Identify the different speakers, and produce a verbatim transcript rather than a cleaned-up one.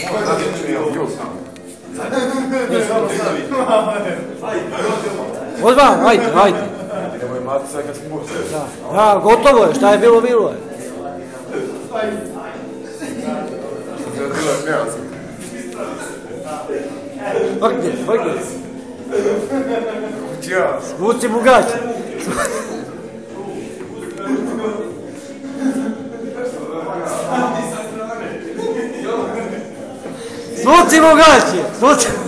Speaker 1: Odmah, ajde, ajde. Da, gotovo je, šta je bilo, bilo je. Vrgni, vrgni. Spuci mu gaće. Spuci mu gaće, spuci.